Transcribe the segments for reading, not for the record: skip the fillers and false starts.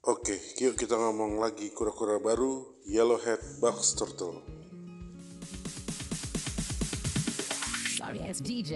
Oke, yuk kita ngomong lagi kura-kura baru Yellowhead Box Turtle. Sorry ass DJ.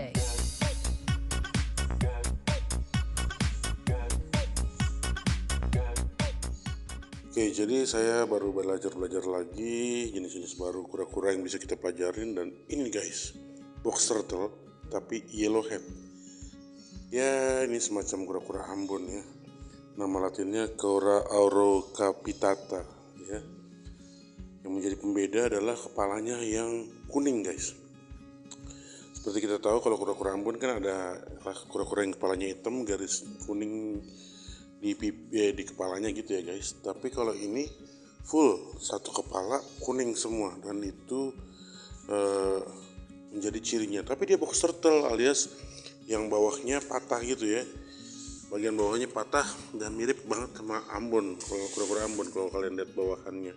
Oke, jadi saya baru belajar lagi jenis-jenis baru kura-kura yang bisa kita pelajarin. Dan ini guys, box turtle tapi yellowhead. Ya, ini semacam kura-kura Ambon ya. Nama latinnya Cora aurocapitata ya. Yang menjadi pembeda adalah kepalanya yang kuning guys. Seperti kita tahu kalau kura-kura Ambon kan ada kura-kura yang kepalanya hitam, garis kuning di kepalanya gitu ya guys. Tapi kalau ini full satu kepala kuning semua, dan itu menjadi cirinya. Tapi dia box turtle alias yang bawahnya patah gitu ya. Bagian bawahnya patah dan mirip banget sama Ambon, kalau kura-kura Ambon kalau kalian lihat bawahannya.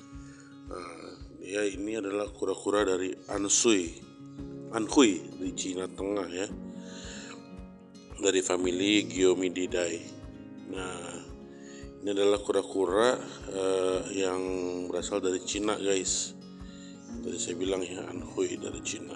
Dia ini adalah kura-kura dari Anhui di Cina Tengah ya, dari famili Geomididae. Nah, ini adalah kura-kura yang berasal dari Cina guys. Tadi saya bilang ya, Anhui dari Cina.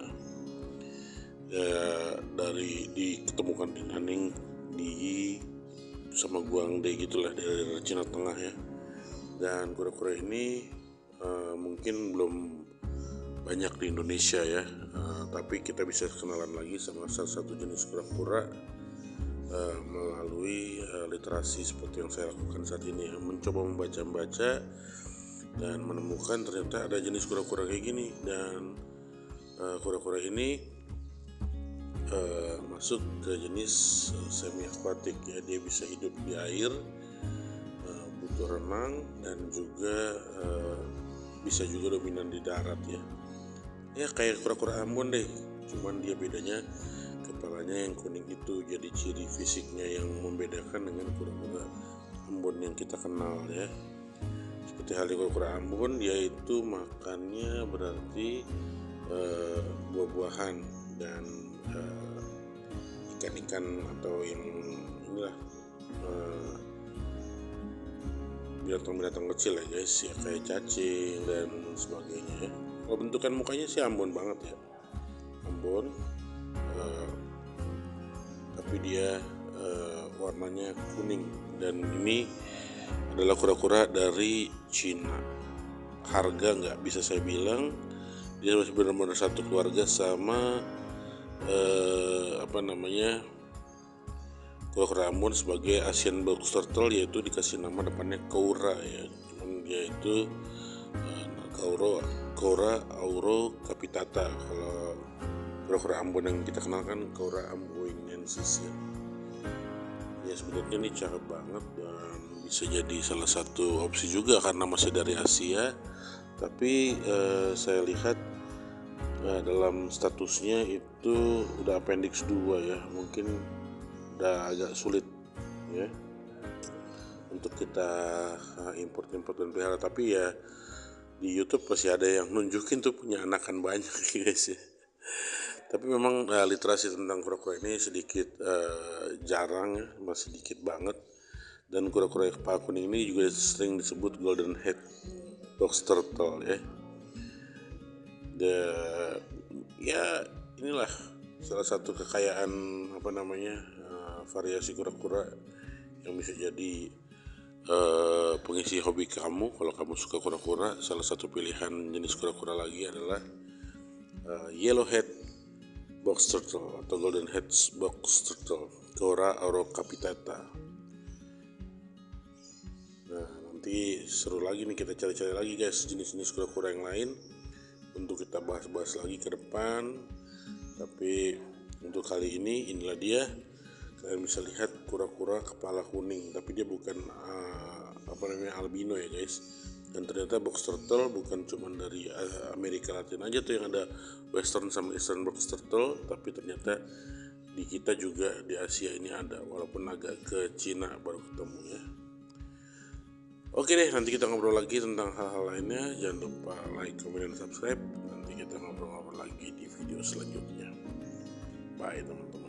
Dari diketemukan di Nanning di sama Guangdong gitulah, dari Cina Tengah ya. Dan kura-kura ini mungkin belum banyak di Indonesia ya, tapi kita bisa kenalan lagi sama salah satu jenis kura-kura melalui literasi seperti yang saya lakukan saat ini ya, mencoba membaca dan menemukan ternyata ada jenis kura-kura kayak gini. Dan kura-kura ini masuk ke jenis semi aquatic ya, dia bisa hidup di air, butuh renang, dan juga bisa juga dominan di darat ya kayak kura-kura Ambon deh, cuman dia bedanya kepalanya yang kuning itu jadi ciri fisiknya yang membedakan dengan kura-kura Ambon yang kita kenal ya. Seperti halnya kura-kura Ambon, dia itu makannya berarti buah-buahan dan ikan-ikan atau yang inilah binatang-binatang kecil ya guys ya, kayak cacing dan sebagainya ya. Kalau bentukan mukanya sih Ambon banget ya, Ambon, tapi dia warnanya kuning. Dan ini adalah kura-kura dari Cina. Harga nggak bisa saya bilang, dia masih benar-benar satu keluarga sama kura-kura Ambon sebagai Asian box turtle, yaitu dikasih nama depannya Cora ya. Cuman dia itu Cora aurocapitata. Kalau kura-kura Ambon yang kita kenal kan Cora amboinensis ya. Ya sebenarnya ini cakep banget dan bisa jadi salah satu opsi juga karena masih dari Asia. Tapi saya lihat dalam statusnya itu udah appendix 2 ya, mungkin udah agak sulit ya untuk kita import dan pelihara. Tapi ya di YouTube masih ada yang nunjukin tuh punya anakan banyak guys ya. Tapi memang literasi tentang kura-kura ini sedikit jarang ya, masih dikit banget. Dan kura-kura kepala kuning ini juga sering disebut golden head box turtle ya. Ya inilah salah satu kekayaan variasi kura-kura yang bisa jadi pengisi hobi kamu. Kalau kamu suka kura-kura, salah satu pilihan jenis kura-kura lagi adalah yellowhead box turtle atau golden head box turtle, Cora aurocapitata. Nah, nanti seru lagi nih, kita cari-cari lagi guys jenis-jenis kura-kura yang lain untuk kita bahas-bahas lagi ke depan. Tapi untuk kali ini inilah dia. Kalian bisa lihat kura-kura kepala kuning, tapi dia bukan albino ya guys. Dan ternyata box turtle bukan cuma dari Amerika Latin aja tuh yang ada western sama eastern box turtle, tapi ternyata di kita juga di Asia ini ada, walaupun agak ke Cina baru ketemu ya. Oke deh, nanti kita ngobrol lagi tentang hal-hal lainnya. Jangan lupa like, comment, dan subscribe. Nanti kita ngobrol-ngobrol lagi di video selanjutnya. Bye teman-teman.